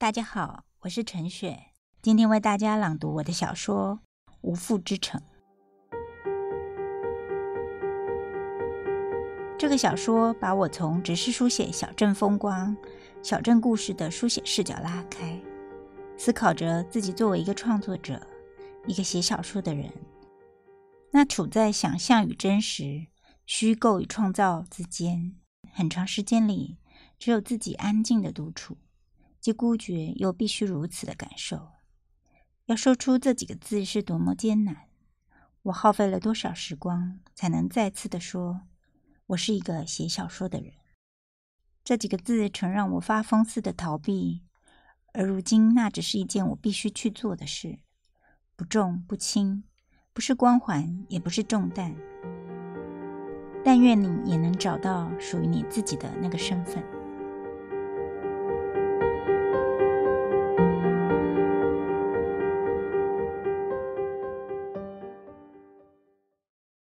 大家好，我是陈雪，今天为大家朗读我的小说《无父之城》。这个小说把我从只是书写小镇风光、小镇故事的书写视角拉开，思考着自己作为一个创作者，一个写小说的人，那处在想象与真实、虚构与创造之间，很长时间里只有自己安静的独处，既孤绝又必须如此的感受。要说出这几个字是多么艰难，我耗费了多少时光才能再次的说，我是一个写小说的人。这几个字曾让我发疯似的逃避，而如今那只是一件我必须去做的事，不重不轻，不是光环，也不是重担。但愿你也能找到属于你自己的那个身份。